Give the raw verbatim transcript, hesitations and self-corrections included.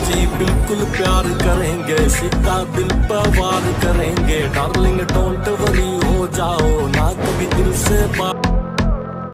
जी बिल्कुल प्यार करेंगे, सीधा दिल पर वार करेंगे। डार्लिंग डोंट वरी, हो जाओ ना कभी दिल से बात।